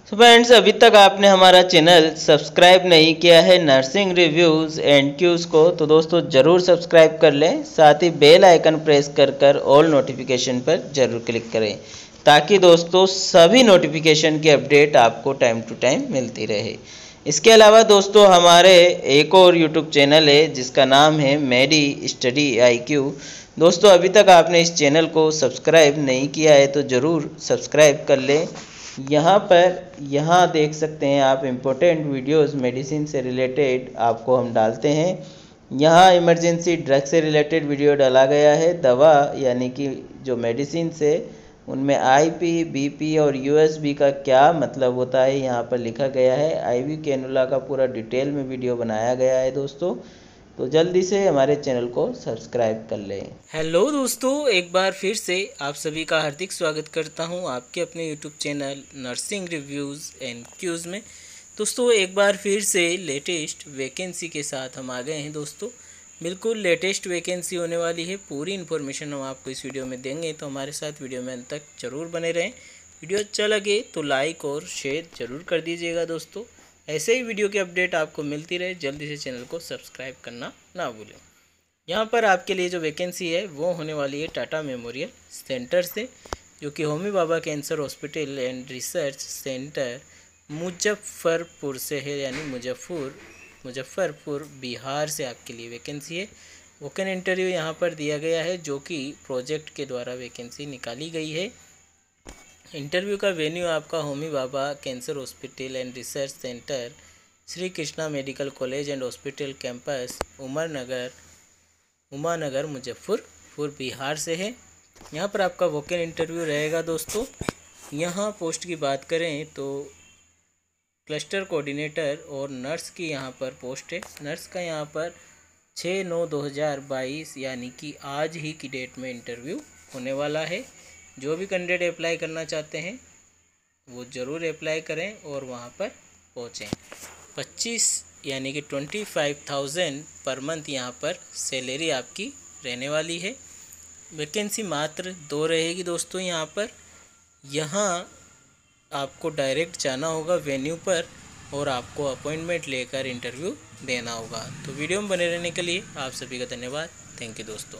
तो फ्रेंड्स, अभी तक आपने हमारा चैनल सब्सक्राइब नहीं किया है नर्सिंग रिव्यूज़ एंड क्यूज़ को, तो दोस्तों ज़रूर सब्सक्राइब कर लें। साथ ही बेल आइकन प्रेस कर ऑल नोटिफिकेशन पर ज़रूर क्लिक करें, ताकि दोस्तों सभी नोटिफिकेशन की अपडेट आपको टाइम टू टाइम मिलती रहे। इसके अलावा दोस्तों हमारे एक और यूट्यूब चैनल है जिसका नाम है मेडी स्टडी IQ। दोस्तों, अभी तक आपने इस चैनल को सब्सक्राइब नहीं किया है तो ज़रूर सब्सक्राइब कर लें। यहाँ देख सकते हैं आप, इम्पोर्टेंट वीडियोस मेडिसिन से रिलेटेड आपको हम डालते हैं। यहाँ इमरजेंसी ड्रग से रिलेटेड वीडियो डाला गया है। दवा यानी कि जो मेडिसिन से, उनमें IP, BP और USB का क्या मतलब होता है यहाँ पर लिखा गया है। IV कैनुला का पूरा डिटेल में वीडियो बनाया गया है दोस्तों, तो जल्दी से हमारे चैनल को सब्सक्राइब कर लें। हेलो दोस्तों, एक बार फिर से आप सभी का हार्दिक स्वागत करता हूं आपके अपने YouTube channel nursing reviews and Qs में। दोस्तों, एक बार फिर से लेटेस्ट वैकेंसी के साथ हम आ गए हैं। दोस्तों, बिल्कुल लेटेस्ट वैकेंसी होने वाली है। पूरी इन्फॉर्मेशन हम आपको इस वीडियो में देंगे, तो हमारे साथ वीडियो में अंत तक ज़रूर बने रहें। वीडियो अच्छा लगे तो लाइक और शेयर ज़रूर कर दीजिएगा। दोस्तों, ऐसे ही वीडियो की अपडेट आपको मिलती रहे, जल्दी से चैनल को सब्सक्राइब करना ना भूलें। यहाँ पर आपके लिए जो वैकेंसी है वो होने वाली है टाटा मेमोरियल सेंटर से, जो कि Homi Bhabha cancer hospital and research centre Muzaffarpur से है, यानी मुजफ्फरपुर बिहार से आपके लिए वैकेंसी है। वोकन इंटरव्यू यहाँ पर दिया गया है, जो कि प्रोजेक्ट के द्वारा वैकेंसी निकाली गई है। इंटरव्यू का वेन्यू आपका Homi Bhabha cancer hospital and research centre, Shri Krishna medical college and hospital campus, Umanagar Muzaffarpur Bihar से है। यहाँ पर आपका वोकन इंटरव्यू रहेगा। दोस्तों, यहाँ पोस्ट की बात करें तो क्लस्टर कोऑर्डिनेटर और नर्स की यहाँ पर पोस्ट है। नर्स का यहाँ पर 6/9/2022 यानी कि आज ही की डेट में इंटरव्यू होने वाला है। जो भी कैंडिडेट अप्लाई करना चाहते हैं वो ज़रूर अप्लाई करें और वहाँ पर पहुँचें। 25 यानी कि 25,000 पर मंथ यहाँ पर सैलरी आपकी रहने वाली है। वैकेंसी मात्र 2 रहेगी दोस्तों। यहाँ आपको डायरेक्ट जाना होगा वेन्यू पर और आपको अपॉइंटमेंट लेकर इंटरव्यू देना होगा। तो वीडियो में बने रहने के लिए आप सभी का धन्यवाद। थैंक यू दोस्तों।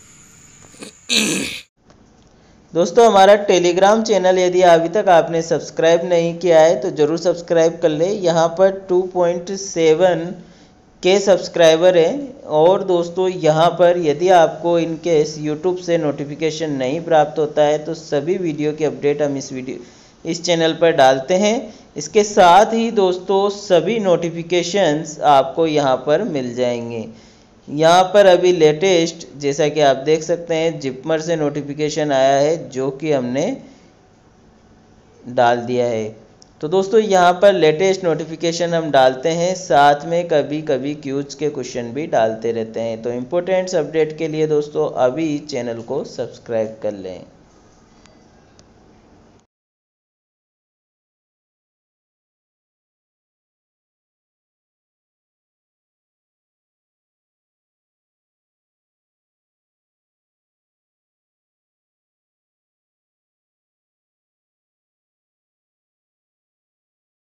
दोस्तों, हमारा टेलीग्राम चैनल यदि अभी तक आपने सब्सक्राइब नहीं किया है तो ज़रूर सब्सक्राइब कर ले। यहाँ पर 2.7 के सब्सक्राइबर हैं। और दोस्तों, यहाँ पर यदि आपको इनकेस यूट्यूब से नोटिफिकेशन नहीं प्राप्त होता है तो सभी वीडियो की अपडेट हम इस चैनल पर डालते हैं। इसके साथ ही दोस्तों सभी नोटिफिकेशंस आपको यहाँ पर मिल जाएंगे। यहाँ पर अभी लेटेस्ट, जैसा कि आप देख सकते हैं, जिपमर से नोटिफिकेशन आया है जो कि हमने डाल दिया है। तो दोस्तों, यहाँ पर लेटेस्ट नोटिफिकेशन हम डालते हैं, साथ में कभी कभी क्यूज के क्वेश्चन भी डालते रहते हैं। तो इम्पोर्टेंट्स अपडेट के लिए दोस्तों अभी चैनल को सब्सक्राइब कर लें।